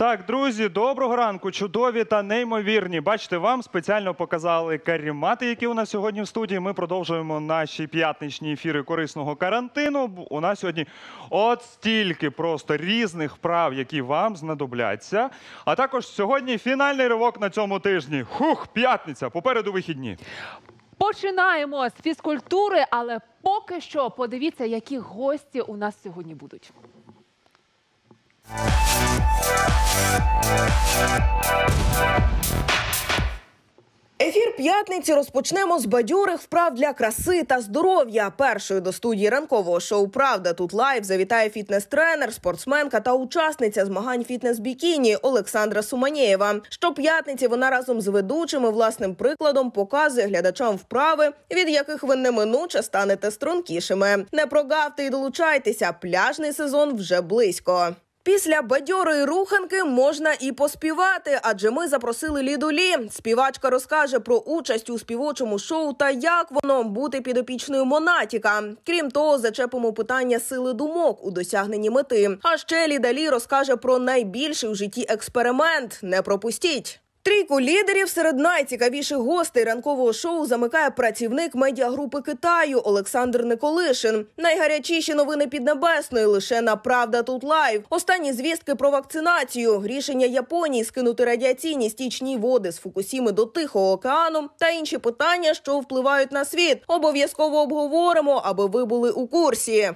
Так, друзі, доброго ранку, чудові та неймовірні. Бачите, вам спеціально показали каремати, які у нас сьогодні в студії. Ми продовжуємо наші п'ятничні ефіри корисного карантину. У нас сьогодні от стільки просто різних вправ, які вам знадобляться. А також сьогодні фінальний ривок на цьому тижні. Хух, п'ятниця, попереду вихідні. Починаємо з фізкультури, але поки що подивіться, які гості у нас сьогодні будуть. Ефір п'ятниці розпочнемо з бадьорих вправ для краси та здоров'я. Першою до студії ранкового шоу «Правда тут лайв» завітає фітнес-тренер, спортсменка та учасниця змагань фітнес-бікіні Олександра Суманєєва. Щоп'ятниці вона разом з ведучими власним прикладом показує глядачам вправи, від яких ви неминуче станете стрункішими. Не прогавте і долучайтеся, пляжний сезон вже близько. Після бадьорої руханки можна і поспівати, адже ми запросили Ліду Лі. Співачка розкаже про участь у співочому шоу та як воно бути підопічною Монатіка. Крім того, зачепимо питання сили думок у досягненні мети. А ще Ліда Лі розкаже про найбільший в житті експеримент. Не пропустіть! Трійку лідерів серед найцікавіших гостей ранкового шоу замикає працівник медіагрупи Китаю Олександр Николишин. Найгарячіші новини Піднебесної лише на «Правда тут лайв». Останні звістки про вакцинацію, рішення Японії скинути радіаційні стічні води з Фукусіми до Тихого океану та інші питання, що впливають на світ. Обов'язково обговоримо, аби ви були у курсі.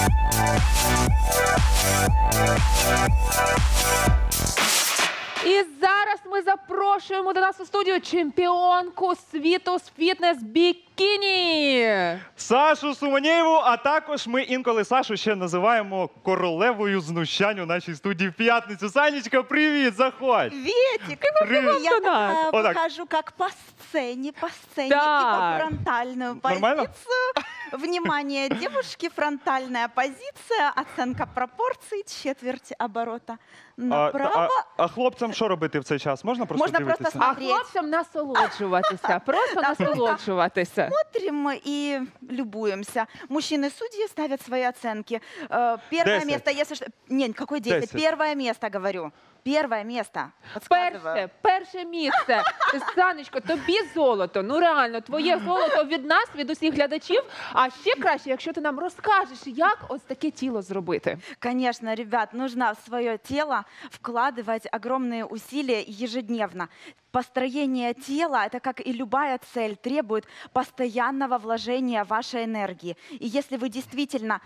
І зараз ми запрошуємо до нас у студію чемпіонку світу з фітнес-бікіні. Сашу Суманєєву, а також ми інколи Сашу ще називаємо королевою знущань у нашій студії в п'ятницю. Санечка, привіт, заходь. Светик, Привет. я такая Вот так. выхожу как по сцене и Так. по фронтальную Нормально? позицию. Внимание, девушки, фронтальная позиция, оценка пропорций, четверть оборота направо. А хлопцям що робити в цей час? Можна просто Можна дивитися? просто А смотреть. хлопцям насолоджуватися, просто насолоджуватися. Смотрим и любуемся. Мужчины-судьи ставят свои оценки. Первое 10. место, если что... Нет, какой 10? 10. Первое место, говорю. Первое место. Подсказываю. Перше місце. Санечко, тобі золото. Ну реально, твоє золото від нас, від усіх глядачів. А ще краще, якщо ти нам розкажеш, як ось таке тіло зробити. Конечно, ребят, нужно в свое тело вкладывать огромные усилия ежедневно. Построение тела, это как и любая цель, требует постоянного вложения вашей энергии. И если вы действительно...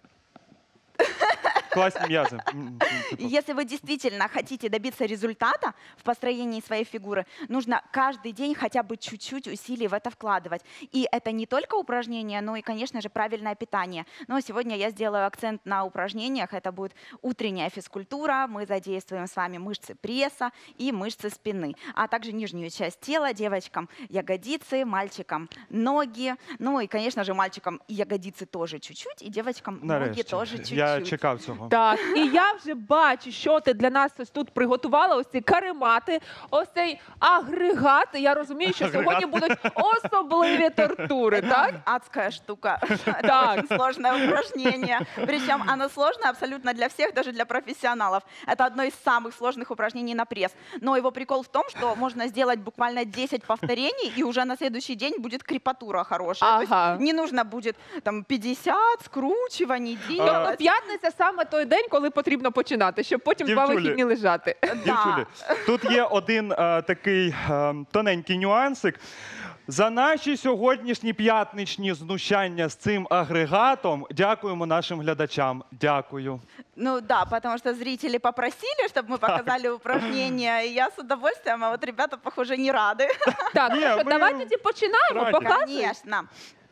Класні м'язи. Если вы действительно хотите добиться результата в построении своей фигуры, нужно каждый день хотя бы чуть-чуть усилий в это вкладывать. И это не только упражнения, но и, конечно же, правильное питание. Но сегодня я сделаю акцент на упражнениях. Это будет утренняя физкультура. Мы задействуем с вами мышцы пресса и мышцы спины. А также нижнюю часть тела. Девочкам ягодицы, мальчикам ноги. Ну и, конечно же, мальчикам ягодицы тоже чуть-чуть. И девочкам ноги Нарешті. тоже чуть-чуть. Я чекав цього. Так, і я вже бачу, що ти для нас ось тут приготувала, ось ці каремати, ось цей агрегат. Я розумію, що сьогодні будуть особливі тортури, так? Адская штука. Так. Это очень сложное упражнение. Причем оно сложное абсолютно для всех, даже для профессионалов. Это одно из самых сложных упражнений на пресс. Но его прикол в том, что можно сделать буквально 10 повторений, и уже на следующий день будет крепатура хорошая. То Ага. есть не нужно будет там 50 скручиваний Тобто делать. п'ятниця саме той день, коли потрібно починати, щоб потім два Дівчулі. вихідні лежати. Дівчулі, тут є один такий тоненький нюансик. За наші сьогоднішні п'ятничні знущання з цим агрегатом дякуємо нашим глядачам. Дякую. Ну да, потому что зрители попросили, чтобы мы показали упражнения, и я с удовольствием, а вот ребята, похоже, не рады. Так, Ні, ну що, ми давай тоді починаємо, раді. показуй. Конечно.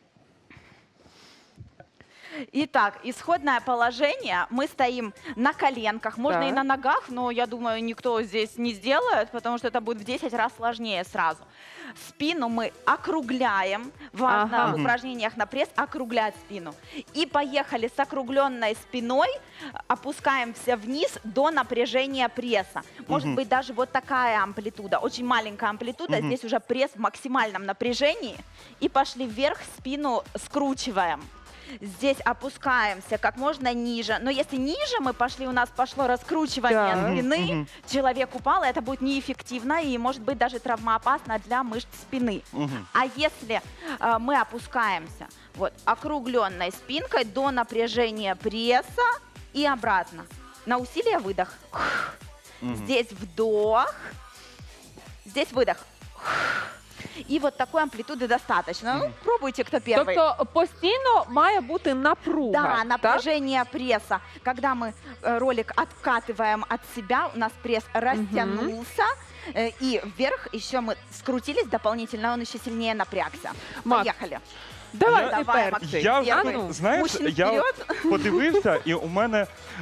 Итак, исходное положение. Мы стоим на коленках, можно Так. и на ногах, но я думаю, никто здесь не сделает, потому что это будет в 10 раз сложнее сразу. Спину мы округляем. Важно Ага. в упражнениях на пресс округлять спину. И поехали с округленной спиной, опускаемся вниз до напряжения пресса. Может быть, даже вот такая амплитуда, очень маленькая амплитуда. Здесь уже пресс в максимальном напряжении. И пошли вверх, спину скручиваем. Здесь опускаемся как можно ниже. Но если ниже мы пошли, у нас пошло раскручивание Да. спины, человек упал, и это будет неэффективно и может быть даже травмоопасно для мышц спины. А если мы опускаемся вот округленной спинкой до напряжения пресса и обратно. На усилие выдох. Здесь вдох, здесь выдох. І от такої амплітуди достаточно. Ну, пробуйте, кто первый. Тобто постійно має бути напруга. Да, так? напряжение пресса. Когда мы ролик откатываем от себя, у нас пресс растянулся, и вверх еще мы скрутились дополнительно, он еще сильнее напрягся. Макс, Поехали. Давай Я- ти Давай, перший. Я Первый. вже, ну. знаєш, Мужчин я вперед. подивився, і у мене,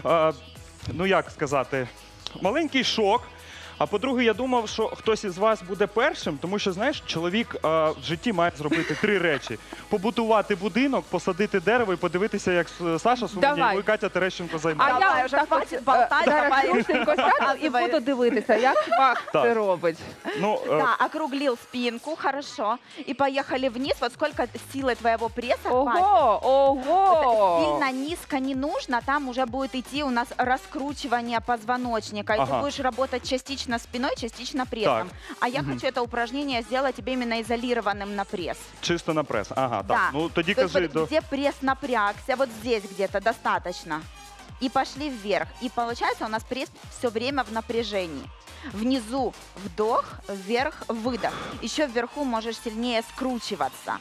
ну як сказати, маленький шок. А по-друге, я думав, що хтось із вас буде першим, тому що, знаєш, чоловік в житті має зробити 3 речі: побудувати будинок, посадити дерево і подивитися, як Саша Сумнів Давай. і Катя Терещенко А займаються. Давай, я вже так хватить от, болтать, зараз давай. швидко сяду і Давай. буду дивитися, як Макс Так. це робить. Ну, Да, округлил спинку, хорошо. И поехали вниз. Вот сколько силы твоего пресса хватит. Ого, Вот ого. сильно низко не нужно, там уже будет идти у нас раскручивание позвоночника. И Ага. ты будешь работать частично спиной, частично прессом. А я хочу это упражнение сделать тебе именно изолированным на пресс. чисто на прес. Ага, так. Да. Ну тоді То есть кажи, вот где пресс напрягся, вот здесь где-то достаточно. И пошли вверх. И получается у нас пресс все время в напряжении. Внизу вдох, вверх выдох. Еще вверху можешь сильнее скручиваться.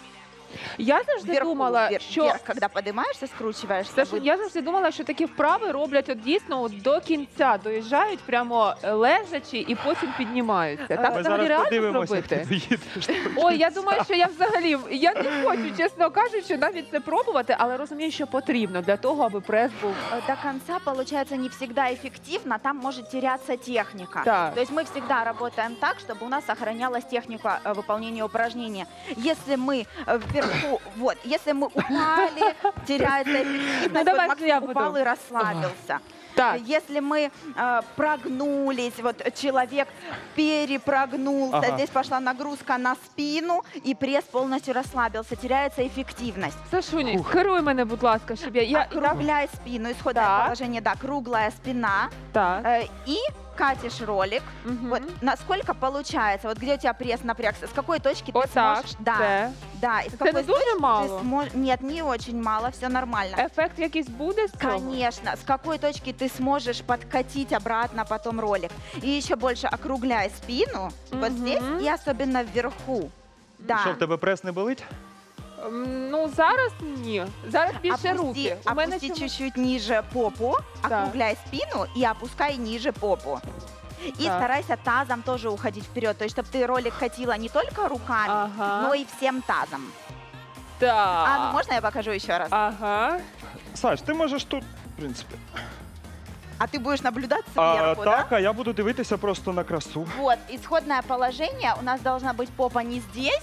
Я завжди думала, що вверх, когда поднимаешься, скручиваешься. Саша, я завжди думала, що такі вправи роблять от дійсно от до кінця, доїжджають прямо лежачи і потім піднімаються. Так ми взагалі зараз реально подивимося, як ти зробити? доїдеш. Ой, я думаю, що я взагалі я не хочу, чесно кажучи, навіть це пробувати, але розумію, що потрібно для того, аби прес був. До конца получается не всегда эффективно, там может теряться техника. Так. То есть мы всегда работаем так, чтобы у нас сохранялась техника выполнения упражнения. Если мы вверху, вот, если мы упали, теряется эффективность, Ну, давай, вот Максим я упал буду. и расслабился. Так, Если мы прогнулись, вот человек перепрогнулся, Ага. здесь пошла нагрузка на спину, и пресс полностью расслабился, теряется эффективность. Сашуні, керуй мене, будь ласка, щоб я Округляй спину, исходное Так. положение, да, круглая спина. так. И катишь ролик. Мгм. Вот насколько получается, вот где у тебя пресс напрягся, с какой точки ты Отак, сможешь... Да, це. да. И с Це какой не дуже точки ты мало. Нет, не очень мало, все нормально. Ефект якийсь буде з цього? Конечно, с какой точки ты сможешь подкатить обратно потом ролик. И еще больше округляй спину, вот Мгм. здесь и особенно вверху. Да. Що, в тебе прес не болить? Ну, зараз ні. Зараз більше руки. Опусти, У мене опусти чомусь- чуть-чуть ниже попу, округляй спину и опускай ниже попу. И Так. старайся тазом тоже уходить вперед, то есть чтобы ты ролик катила не только руками, Ага. но и всем тазом. Так. А, ну можно я покажу еще раз? Ага. Саш, ти можеш тут, в принципі. А ты будешь наблюдать сверху, да? Так, а я буду дивитися просто на красу. Вот, исходное положение у нас должна быть попа не здесь,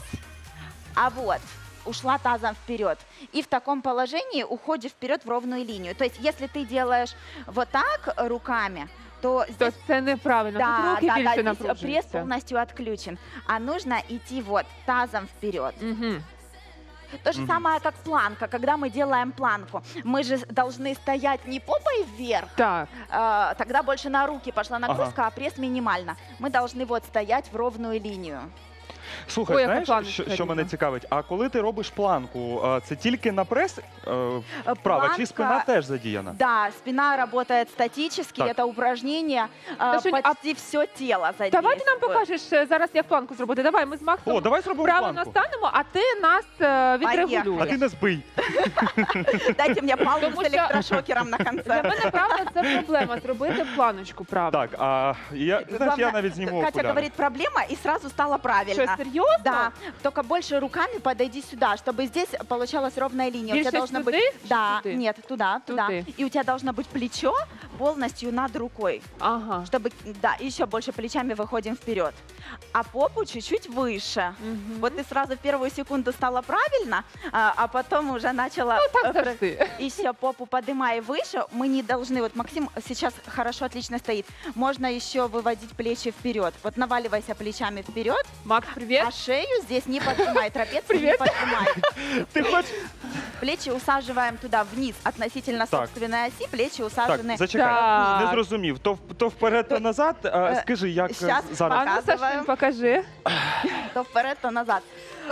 а вот. Ушла тазом вперед. И в таком положении уходишь вперед в ровную линию. То есть, если ты делаешь вот так руками, то То здесь це неправильно. Тут да, руки да, більше здесь пресс напружуються. полностью отключен. А нужно идти вот тазом вперед. Мгм. То же самое, как планка. Когда мы делаем планку, мы же должны стоять не попой вверх, Так. тогда больше на руки пошла нагрузка, а пресс минимально. Мы должны вот стоять в ровную линию. Слухай, Ой, яка знаєш, планочка що мене рівна. цікавить? А коли ти робиш планку, це тільки на прес вправа, чи Планка- спина теж задіяна? Да, спина работает статически. Так. Это упражнение Сашунь, а почти все тело задействует. Давай ти нам покажеш зараз, як планку зробити. Давай, ми з Максом О, давай зробимо правильно планку. станемо, а ти нас відрегулюєш. А ти не збий. Дайте мне палку Тому с що- электрошокером на Для конце. мене, правда, це проблема зробити планочку правильно. Так, а я, ти знаєш, я навіть зніму Катя окуляри. говорит проблема, и сразу стало правильно. Що, серйозно? Да, только больше руками подойди сюда, чтобы здесь получалась ровная линия. У Больше тебя должно сюда, быть, чи да, туды? нет, туда, туда. Туды. И у тебя должно быть плечо полностью над рукой, Ага. чтобы, да, еще больше плечами выходим вперед, а попу чуть-чуть выше. Мгм. Вот ты сразу в первую секунду стала правильно, а потом уже начала. Так завжди. Еще попу поднимай выше. Мы не должны. Вот Максим сейчас хорошо, отлично стоит. Можно еще выводить плечи вперед. Вот наваливайся плечами вперед, Макс, привіт. а шею здесь не поднимай, трапецию не Привет. поднимай. Ти хоч Плечи усаживаем туда вниз относительно Так. собственной оси. Плечи Так, усажены. зачекай, Так. не зрозумів. То вперед, то назад. Скажи, як щас зараз? А ну, Сашунь, Показываем. покажи. То вперед, то назад.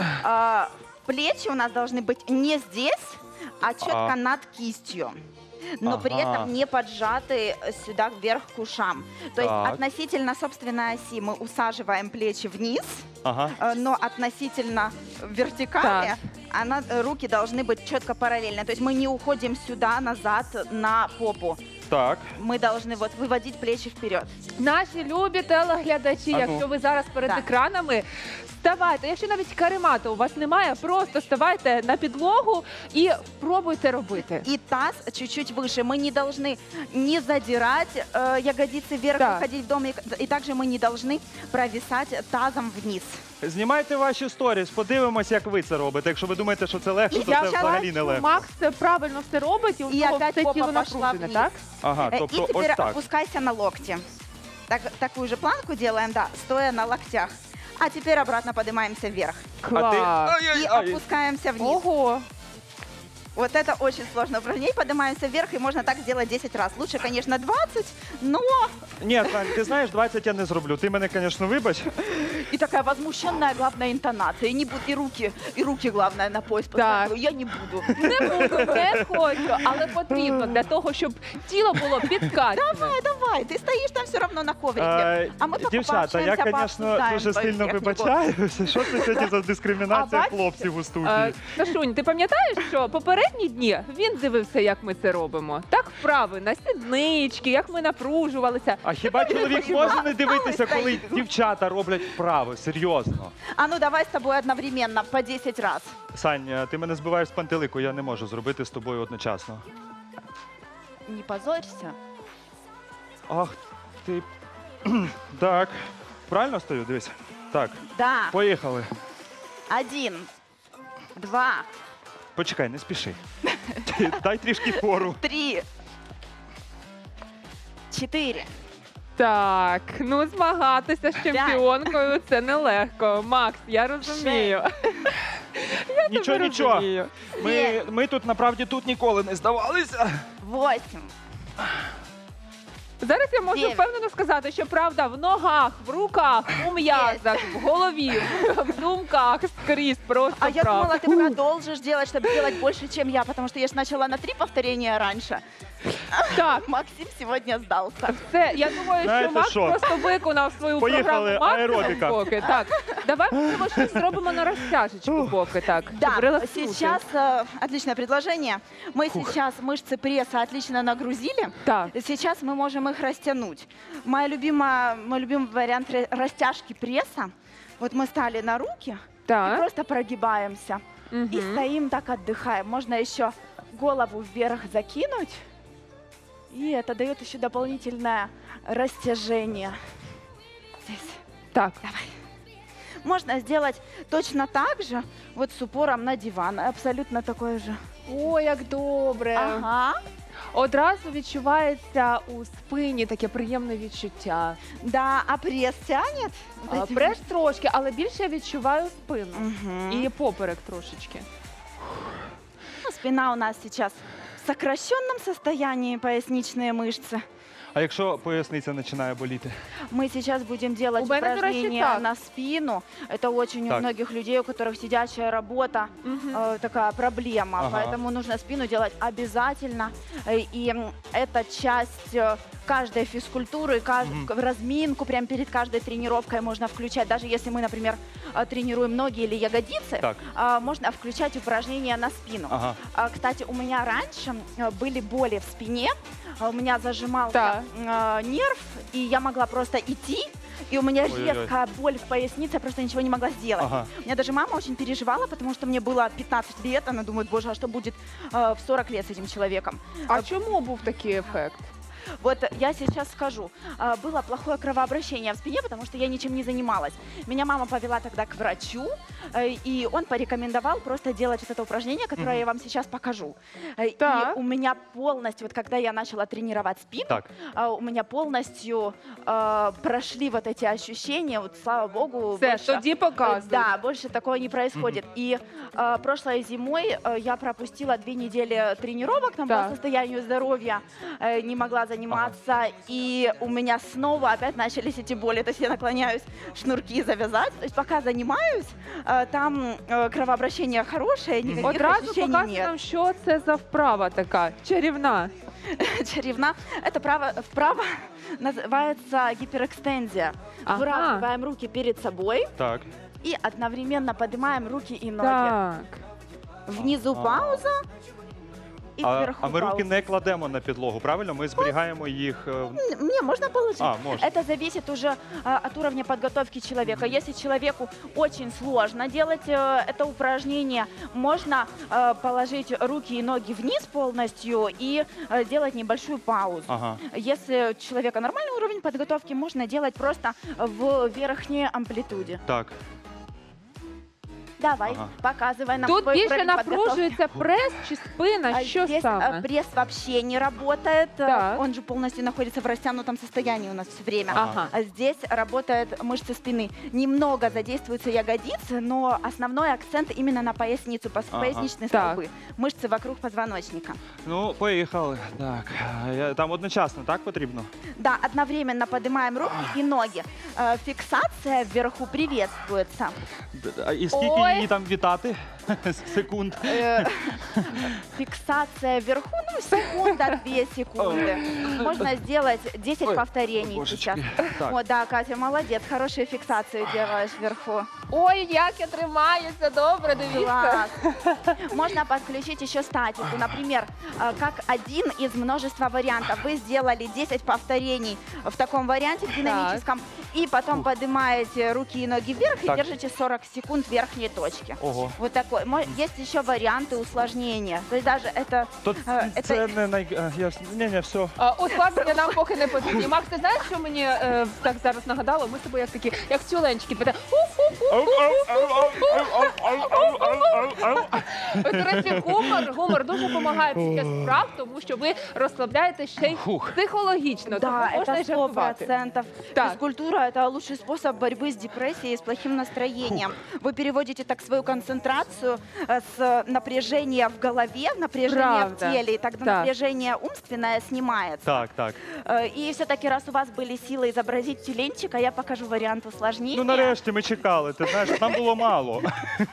Плечи у нас должны быть не здесь, а четко над кистью. Но при Ага. этом не поджаты сюда вверх к ушам. То есть Так. относительно собственной оси мы усаживаем плечи вниз, Ага. но относительно вертикали руки должны быть четко параллельно. То есть мы не уходим сюда, назад, на попу. Так. Мы должны вот выводить плечи вперед. Наші любі телеглядачі, А ну. якщо ви зараз перед Так. екранами, ставайте. Якщо навіть каремата у вас немає, просто ставайте на підлогу і пробуйте робити. И таз чуть-чуть выше. Мы не должны не задирать ягодицы вверх, Так. выходить в дом. И также мы не должны провисать тазом вниз. Знімайте ваші сторіс, подивимось, як ви це робите. Якщо ви думаєте, що це легко, то Я це взагалі не бачу, легко. Макс правильно все робить, і у І нього опять все попа тіло пішла напружене, вниз. так? Ага, И тобто ось теперь так. опускайся на локти. Такую же планку делаем, да, стоя на локтях. А теперь обратно поднимаемся вверх. Клас. И опускаемся вниз. Ого. Вот это очень сложное упражнение. Поднимаемся вверх, и можно так сделать 10 раз. Лучше, конечно, 20, но... Ні, Сань, ти знаєш, 20 я не зроблю. Ти мене, звісно, вибач. И такая возмущенная, главная, интонация. И не буду, и руки, главное, на пояс Так. поставлю. Я не буду. Не буду, не хочу, але потрібно для того, щоб тіло було підкачане. Давай, ты стоишь там все равно на коврике. А мы пока Дівчата, я, пообщаемся, звісно, пообсуждаем дуже твою сильно технику. вибачаюся. Що це сьогодні за дискримінація А бачите? хлопців у студії? Сашунь, ти пам'ятаєш, що попередні дні він дивився, як ми це робимо? Так вправи на сіднички, як ми напружувалися. А хіба чоловік може не дивитися, коли стоїть. дівчата роблять вправи? Серйозно. А ну давай с тобой одновременно по 10 раз. Сань, ти мене збиваєш з пантелику, я не можу зробити з тобою одночасно. Не позорься. Ах, ти. Так. Правильно стою? Дивись. Так, Да. поїхали. 1, 2, Почекай, не спіши. Дай трішки фору. 3, 4. Так, ну змагатися з чемпіонкою це нелегко. Макс, я розумію. Я Нічого, тебе нічого. розумію. Ми тут, направді, тут ніколи не здавалися. 8. Зараз я можу Дев'ять. впевнено сказати, що правда в ногах, в руках, у м'язах, в голові, в думках скрізь просто А я правда. думала, ты продолжишь делать, чтобы делать больше, чем я, потому что я же начала на 3 повторения раньше. Так, Максим сегодня сдался. це, я думаю, Знаєте що Макс що? просто виконав свою Поїхали, програму максимум аеробіка. поки. Так, давай можливо щось зробимо на розтяжечку поки, так. щоб Да, релакснути. сейчас отличное предложение. Мы сейчас мышцы пресса отлично нагрузили. Так. Сейчас мы можем их растянуть. Мой любимый вариант растяжки пресса. Вот мы стали на руки, и Так. просто прогибаемся. И Мгм. стоим, так отдыхаем. Можно еще голову вверх закинуть. И это дает еще дополнительное растяжение. Здесь. Так. Можно сделать точно так же, вот с упором на диван. Абсолютно такое же. О, як добре. Ага. Одразу відчувається у спині таке приємне відчуття. Да, а пресс тянет? Вот эти Прес трошки, але більше я відчуваю спину. Мгм. І поперек трошечки. Ну, спина у нас сейчас в сокращенном состоянии, поясничные мышцы. А якщо поясниця починає боліти? Мы сейчас будем делать У меня, до речи, упражнения так. на спину. Это очень Так. у многих людей, у которых сидячая работа, такая проблема. Ага. Поэтому нужно спину делать обязательно. И это часть каждой физкультуры, разминку прямо перед каждой тренировкой можно включать. Даже если мы, например, тренируем ноги или ягодицы, Так. можно включать упражнения на спину. Ага. Кстати, у меня раньше были боли в спине, у меня зажимался Так. нерв, и я могла просто идти, и у меня Ой-ой-ой. резкая боль в пояснице, я просто ничего не могла сделать. Ага. У меня даже мама очень переживала, потому что мне было 15 лет, она думает, боже, а что будет в 40 лет с этим человеком? А чому був такий ефект? Вот я сейчас скажу. Было плохое кровообращение в спине, потому что я ничем не занималась. Меня мама повела тогда к врачу, и он порекомендовал просто делать вот это упражнение, которое я вам сейчас покажу. И Так. у меня полностью, вот когда я начала тренировать спину, Так. у меня полностью прошли вот эти ощущения, вот слава богу. Все, больше- тоді показуй. Да, больше такого не происходит. И прошлой зимой я пропустила 2 недели тренировок там, Так. по состоянию здоровья, не могла заниматься, и у меня снова опять начались эти боли. То есть я наклоняюсь шнурки завязать, то есть пока занимаюсь, там кровообращение хорошее, никаких Одразу ощущений показуй нет. нам, що це за вправа така чарівна. Чаревна. Это вправо называется гиперэкстензия. Ага. Выравниваем руки перед собой Так. и одновременно поднимаем руки и ноги. Так. Внизу А. пауза и вверху А ми руки пауза. не кладемо на підлогу, правильно? Ми зберігаємо їх. Не, можно положить. Можно. Это зависит уже от уровня подготовки человека. Если человеку очень сложно делать это упражнение, можно положить руки и ноги вниз полностью и делать небольшую паузу. Ага. Если у человека нормальный уровень подготовки, можно делать просто в верхней амплитуде. Так. Давай, Ага. показывай нам Тут свой більше уровень подготовки. напружується прес чи спина, що Здесь саме? пресс вообще не работает, Так. он же полностью находится в растянутом состоянии у нас все время. Ага. А здесь работают мышцы спины. Немного задействуются ягодицы, но основной акцент именно на поясницу, Ага. поясничные Так. столбы, мышцы вокруг позвоночника. Ну, поїхали. Так. Там одночасно, так потрібно? Да, одновременно поднимаем руки и ноги. Фиксация вверху приветствуется. І скільки Ой. її там вітати? Секунд. Фиксация вверху, ну, секунда, 2 секунды. Можно сделать 10 Ой, повторений божечки. сейчас. Так. О, да, Катя, молодец, хорошую фиксацию делаешь вверху. Ой, як я тримаюся, добре, дивіться. Класс. Можно подключить еще статику. Например, как один из множества вариантов. Вы сделали 10 повторений в таком варианте динамическом, и потом поднимаете руки и ноги вверх и Так. держите 40 секунд в верхней точке. Ого. Вот такой. Есть еще варианты усложнения. То есть даже это... То це не Ні, все. Ускладнення нам поки не потрібні. Макс, ти знаєш, що мені так зараз нагадало? Ми з тобою як такі, як тюленчики. До речі, гумор дуже допомагає під час вправ, тому що ви розслабляєте ще й Фух. психологічно. Тому Да, можна это і жартувати. 100%. Так. Физкультура – это лучший способ борьбы с депрессией, с плохим настроением. Вы переводите так свою концентрацию с напряжения в голове, в напряжение Правда. в теле, и тогда Так. напряжение умственное снимается. Так, так. И все-таки, раз у вас были силы изобразить тюленчика, я покажу вариант усложнения. Ну, нарешті ми чекали. Ти знаєш, нам було мало.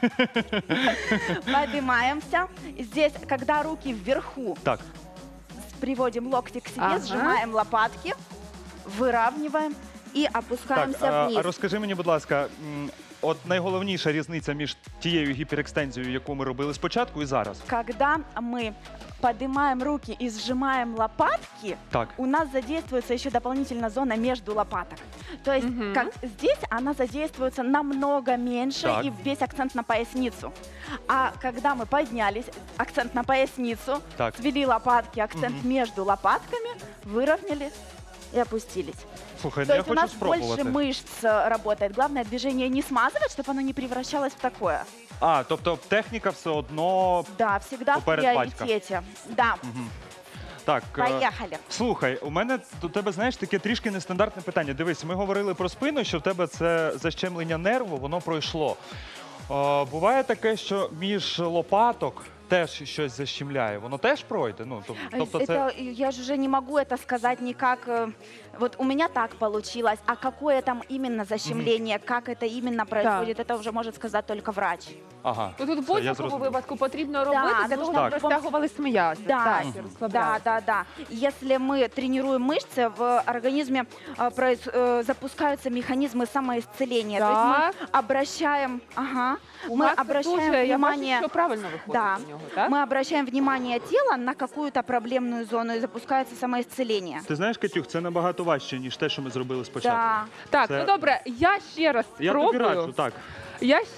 Поднимаемся. Здесь, когда руки вверху, Так. приводим локти к себе, Ага. сжимаем лопатки, выравниваем и Так, опускаемся вниз. а розкажи мені, будь ласка, от найголовніша різниця між тією гіперекстензією, яку ми робили спочатку, і зараз. Когда мы поднимаем руки и сжимаем лопатки, Так. у нас задействуется еще дополнительно зона между лопаток. То есть Мгм. как здесь она задействуется намного меньше, Так. и весь акцент на поясницу. А когда мы поднялись, акцент на поясницу, Так. свели лопатки, акцент между лопатками, выровняли и опустились. Слухай, То ну я есть у хочу нас больше спробувати. мышц работает. Главное движение не смазывать, чтобы оно не превращалось в такое. А, тобто техніка все одно. Да, всегда в Поперед батька. приоритете. Да, Так. поехали. Слухай, у мене до тебе, знаєш, таке трішки нестандартне питання. Дивись, ми говорили про спину, що в тебе це защемлення нерву, воно пройшло. Буває таке, що між лопаток теж щось защемляє. Воно теж пройде? Ну, тобто це... Это, я же уже не могу это сказать никак. Вот у меня так получилось. А какое там именно защемление, как это именно происходит, это уже может сказать только врач. Ага. Ну, тут в Все, я будь-якому зрозумів. випадку потрібно робити для того, нужно щоб Так. розтягувались м'язи. Да, Так, і да, розслаблялися. да. Если мы тренируем мышцы, в организме запускаются механизмы самоисцеления. То есть Так. мы обращаем, У мы Макса обращаем дуже, я бачу, внимание. що правильно виходить Да, у нього, так? мы обращаем внимание тела на какую-то проблемную зону и запускается самоисцеление. Ти знаєш, Катюх, це набагато важче, ніж те, що ми зробили спочатку. Да. Так, Це- ну добре, я ще раз Я тобі спробую. раджу, так. Я ще раз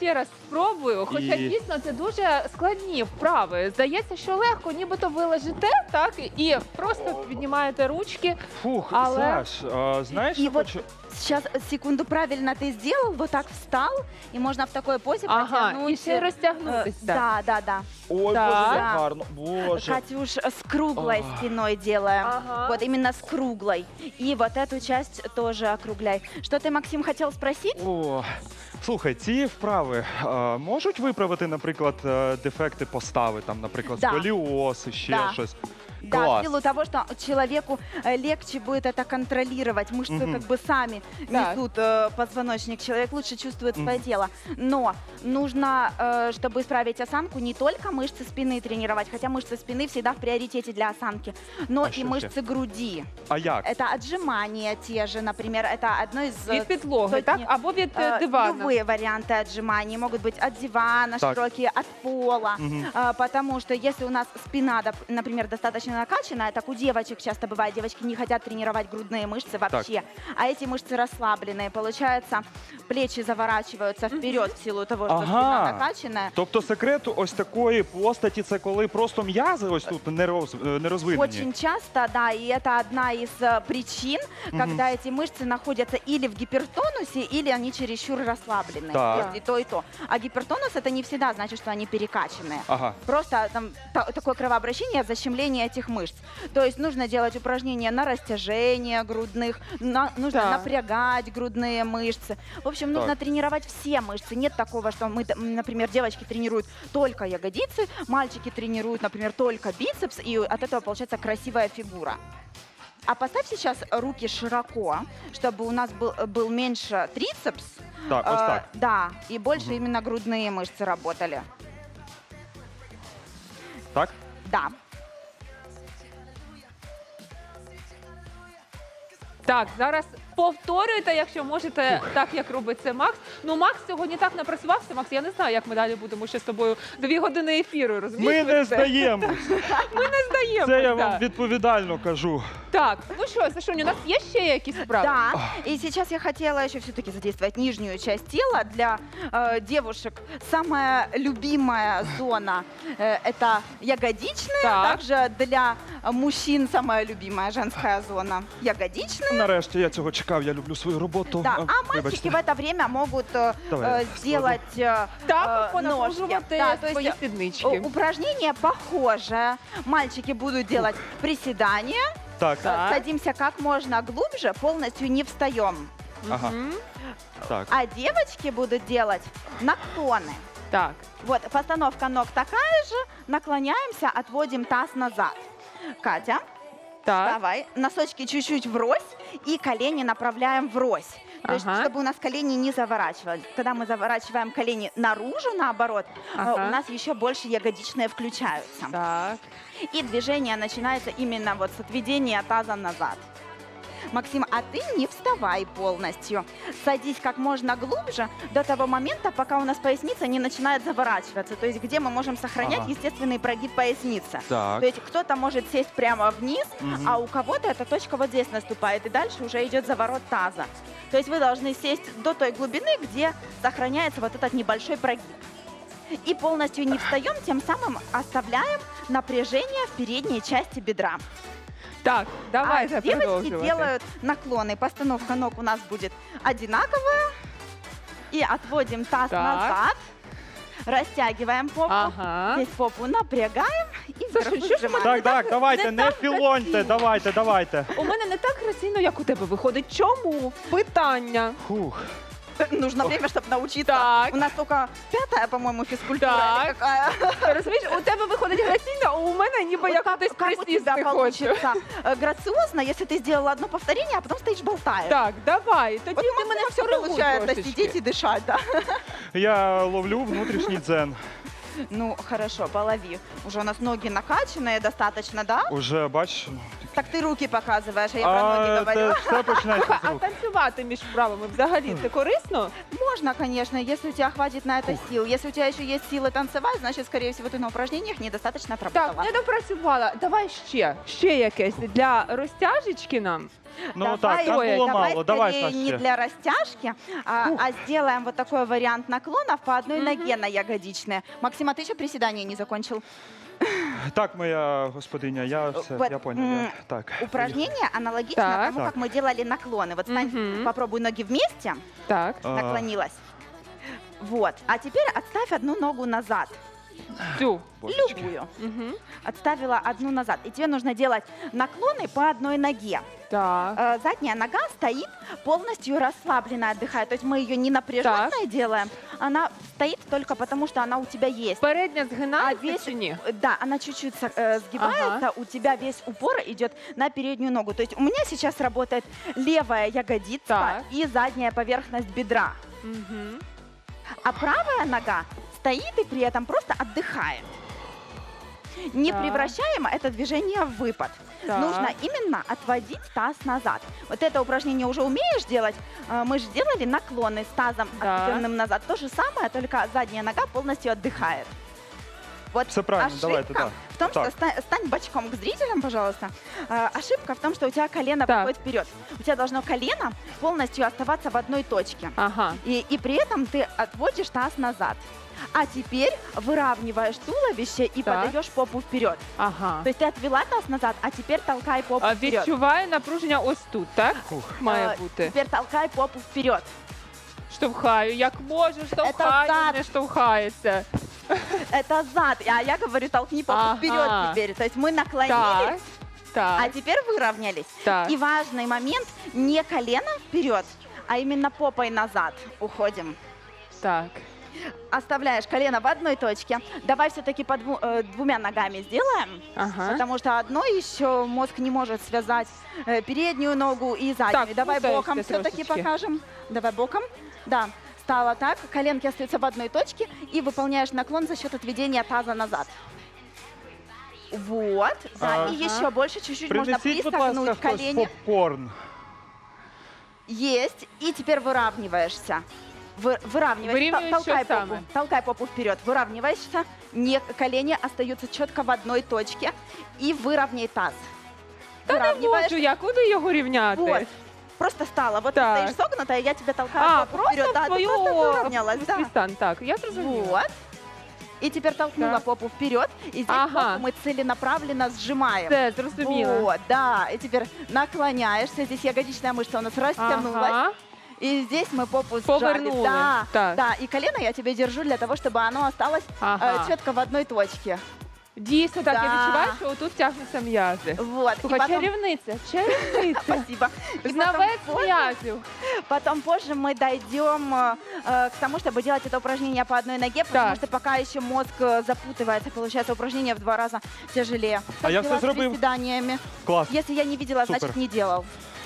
спробую. Хоча І- дійсно це дуже складні вправи. Здається, що легко, нібито ви лежите, так, і просто піднімаєте ручки. Фух, Але- Саш, знаєш, И що вот хочу... сейчас, секунду, правильно ты сделал, вот так встал, и можно в такой позе Ага, потянуть. і ще розтягнутися. Да. Ой, Так. Боже, як гарно. Боже. Катюш, с круглой спиной делаем. Ага. Вот именно с круглой. И вот эту часть тоже округляй. Что ты, Максим, хотел спросить? О, слухай, ці вправи можуть виправити, наприклад, дефекти постави, там, наприклад, Да. сколіоз, ще Да. щось. Да, Класс. в силу того, что человеку легче будет это контролировать. Мышцы Мгм. как бы сами Так. несут позвоночник. Человек лучше чувствует свое тело. Но нужно, чтобы исправить осанку, не только мышцы спины тренировать, хотя мышцы спины всегда в приоритете для осанки, но А и что мышцы груди. А як? Это отжимания те же, например, это одно из... Від підлоги, сотні, так? Або від дивана. Любые варианты отжиманий могут быть от дивана, Так. широкие, от пола. Мгм. Потому что если у нас спина, например, достаточно накачанная, так у девочек часто бывает, девочки не хотят тренировать грудные мышцы вообще, а эти мышцы расслабленные. Получается, плечи заворачиваются вперед в силу того, что Ага. спина накачанная. Тобто секрет ось такої постаті, це коли просто м'язи ось тут не розвинені. Очень часто, да, и это одна из причин, когда эти мышцы находятся или в гипертонусе, или они чересчур расслабленные. Так. То есть и то, и то. А гипертонус это не всегда значит, что они перекачанные. Ага. Просто там такое кровообращение, защемление этих мышц. То есть нужно делать упражнения на растяжение грудных, нужно Так. напрягать грудные мышцы. В общем, нужно Так. тренировать все мышцы. Нет такого, что мы, например, девочки тренируют только ягодицы, мальчики тренируют, например, только бицепс, и от этого получается красивая фигура. А поставь сейчас руки широко, чтобы у нас был меньше трицепс. Так, ось так. Да, и больше именно грудные мышцы работали. Так? Да. Так, зараз повторюйте, якщо можете, так як робить це Макс. Ну, Макс сьогодні так напрацювався. Макс, я не знаю, як ми далі будемо ще з тобою 2 години ефіру, розумієш? Ми не здаємось. Ми не здаємо. Це я вам відповідально кажу. Так, ну що, Сашунь, у нас є ще якісь справи? Да, и сейчас я хотела еще все-таки задействовать нижнюю часть тела. Для девушек самая любимая зона это ягодичная, Так. также для мужчин самая любимая женская зона ягодичная. Нарешті я цього чекав, я люблю свою роботу. Да, а мальчики Вибачте. в это время могут Давай, сделать Так, ножки. понапружувати Да, то свої есть сіднички. упражнение похожее. Мальчики будут делать приседания. Так, Так. Садимся как можно глубже, полностью не встаем. ага, Мгм. так. А девочки будут делать наклоны. Так, Вот, постановка ног такая же. Наклоняемся, отводим таз назад. Катя, так. давай. Носочки чуть-чуть врозь и колени направляем врозь. То есть, Ага. чтобы у нас колени не заворачивались. Когда мы заворачиваем колени наружу, наоборот, Ага. у нас еще больше ягодичные включаются. Так. И движение начинается именно вот с отведения таза назад. Максим, а ты не вставай полностью. Садись как можно глубже до того момента, пока у нас поясница не начинает заворачиваться. То есть где мы можем сохранять Ага. естественный прогиб поясницы. Так. То есть кто-то может сесть прямо вниз, Мгм. а у кого-то эта точка вот здесь наступает, и дальше уже идет заворот таза. То есть вы должны сесть до той глубины, где сохраняется вот этот небольшой прогиб. И полностью не встаем, тем самым оставляем напряжение в передней части бедра. Так, давайте А девочки продовжувати. делают наклоны. Постановка ног у нас будет одинаковая. И отводим таз Так. назад. Растягиваем попу. Ага. Здесь попу напрягаем и Саша, вверх що ж выжимаем. Так, так, давайте, Не не так філоньте, давайте, давайте. У мене не так граційно, як у тебе виходить. Чому? Питання. Фух. Нужно время, чтобы научиться. Так. У нас только 5-я, по-моему, физкультура. Так. или какая. Ти розумієш, у тебе виходить граційно, а у мене ніби Вот як как, хтось как у тебя присісти хоче. получится грациозно, если ты сделала одно повторение, а потом стоишь болтаешь. Так, давай. Тоді Вот ти мене все всю получается трошечки. сидеть и дышать, да? Я ловлю внутрішній дзен. Ну, хорошо, полови. Уже у нас ноги накачанные достаточно, да? Уже, бачиш, Так ты руки показываешь, а я про ноги говорю. Все починається з А рук. танцювати між вправами взагалі це корисно? Можно, конечно, если у тебя хватит на это сил. Если у тебя еще есть силы танцевать, значит, скорее всего, ты на упражнениях недостаточно Так, отработала. не допрацювала. Давай ще якесь для розтяжечки нам. Ну так, там Ой, було давай мало. Давай, скорее Саш, не ще. для растяжки, а сделаем вот такой вариант наклонов по одной ноге на ягодичные. Максим, а ты еще приседания не закончил? Так, моя господиня, я Вот, понял. Так. Упражнение аналогично Так. тому, как мы делали наклоны. Вот стань, Мгм. попробуй ноги вместе, Так. наклонилась. Вот. А теперь отставь одну ногу назад. Цю. Любую. Угу. Отставила одну назад. И тебе нужно делать наклоны по одной ноге. Так. Задняя нога стоит полностью расслабленно, отдыхает. То есть мы ее не напряженной делаем, она стоит только потому, что она у тебя есть. Передня А згинається весь, чи ні? да, она чуть-чуть сгибается, у тебя весь упор идет на переднюю ногу. То есть у меня сейчас работает левая ягодица Так. и задняя поверхность бедра. Угу. А правая нога стоит и при этом просто отдыхает. Не Так. превращаем это движение в выпад. Так. Нужно именно отводить таз назад. Вот это упражнение уже умеешь делать? Мы же делали наклоны с тазом Да. отведенным назад. То же самое, только задняя нога полностью отдыхает. Вот Все правильно, ошибка давайте, да. в том, что Так. стань бочком к зрителям, пожалуйста. Ошибка в том, что у тебя колено Так. выходит вперед. У тебя должно колено полностью оставаться в одной точке. Ага. И при этом ты отводишь таз назад. А теперь выравниваешь туловище и Так. подаешь попу вперед. Ага. То есть ты отвела таз назад, а теперь толкай попу А вперед. відчуваю напруження ось тут, так? Має бути. Теперь толкай попу вперед. Штовхаю, як можу, штовхаю, зад. не штовхається. Это зад. А я говорю, толкни попу Ага. вперед теперь. То есть мы Так, наклонились, так, а теперь выровнялись. так. И важный момент, не колено вперед, а именно попой назад уходим. Так. Оставляешь колено в одной точке. Давай все-таки по двумя ногами сделаем. Ага. Потому что одной еще мозг не может связать переднюю ногу и заднюю. Так, Давай путаешься боком все-таки трошечки. покажем. Давай боком. Да, стало так. Коленки остаются в одной точке. И выполняешь наклон за счет отведения таза назад. Вот. Да, и Ага. еще больше чуть-чуть можно Принесіть, будь ласка, пристегнуть хтось колени. попкорн. Есть. И теперь выравниваешься. Выравниваешься. Вырівнюєш Толкай що попу. саме? Толкай попу вперед. Выравниваешься. Не, колени остаются четко в одной точке. И выровняй таз. Та не можу я, куди його рівняти? Вот. Просто стала. Вот Так. ты стоишь согнутая, я тебя толкаю А, попу вперед. просто Да, в ты твою просто выровнялась. Да. стан. Так, я зрозуміла. Вот. И теперь толкнула Так. попу вперед. И здесь Ага. попу мы целенаправленно сжимаем. Все, зрозуміла. Вот, да. И теперь наклоняешься. Здесь ягодичная мышца у нас растянулась. Ага. И здесь мы попу сжали. Повернули. Да, Так. да. И колено я тебе держу для того, чтобы оно осталось Ага. четко в одной точке. Дійсно, так, я Да. відчуваю, що отут тягнуться м'язи. Вот. И Слухай, потом... чарівниця, чарівниця. Спасибо. И Знавець м'язів. потом позже мы дойдем к тому, чтобы делать это упражнение по одной ноге, потому Так. что пока еще мозг запутывается, получается упражнение в 2 раза тяжелее. А я Как дела все с зробив. приседаниями? Клас. Если я не видела, Супер. значит не делал.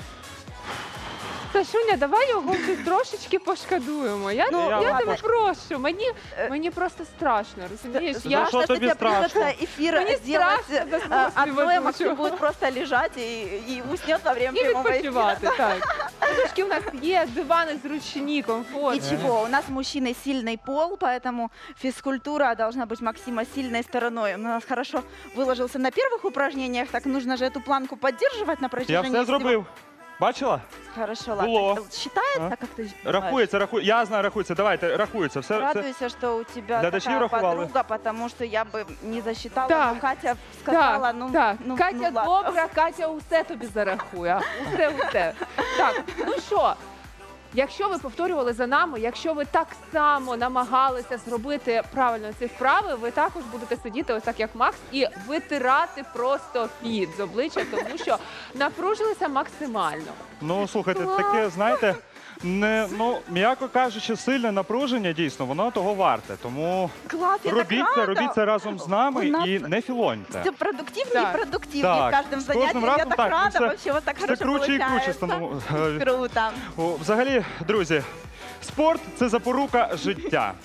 Сашуня, давай його вже трошечки пошкодуємо. Я ладно. тебе прошу, мені просто страшно, розумієш? За Я що Что тобі тебе страшно? придется эфир Мне сделать страшно за свой одной, ведущего. Максим будет просто лежать и уснет во время і прямого эфира. відпочивати, так. Трошки у нас є дивани зручні, комфортні. Ничего, у нас мужчины сильный пол, поэтому физкультура должна быть Максима сильной стороной. Он у нас хорошо выложился на первых упражнениях, так нужно же эту планку поддерживать на Я протяжении все зробив. Бачила? Хорошо, Було. ладно. Считается, А? как ты считаешь? Рахується, рахується. Я знаю, рахується. Давайте, рахується. Все. Радуйся, что у тебя Глядачі такая рахували. подруга, потому что я бы не засчитала. Так, Но Катя сказала, Так, ну, так. ну, Катя ну, ладно. добра, Катя усе тобі зарахує. Усе. Так, ну що, якщо ви повторювали за нами, якщо ви так само намагалися зробити правильно ці вправи, ви також будете сидіти ось так, як Макс, і витирати просто піт з обличчя, тому що напружилися максимально. Ну, слухайте, таке, знаєте, не, ну, м'яко кажучи, сильне напруження, дійсно, воно того варте. Тому Класс, я так рада. робіть це разом з нами У нас і не філоньте. Все продуктивнее Так. и продуктивнее Так, в каждом с каждым занятии. Я разом так так, рада, все- вообще вот так Все хорошо круче і круче получается. становиться. Круто. Взагалі, друзі, спорт – це запорука життя.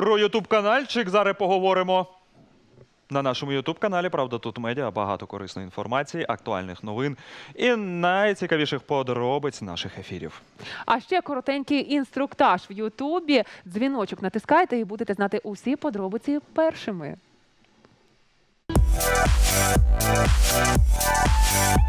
про ютуб-канальчик зараз поговоримо. На нашому ютуб-каналі «Правда тут медіа» багато корисної інформації, актуальних новин і найцікавіших подробиць наших ефірів. А ще коротенький інструктаж в Ютубі. Дзвіночок натискайте і будете знати усі подробиці першими.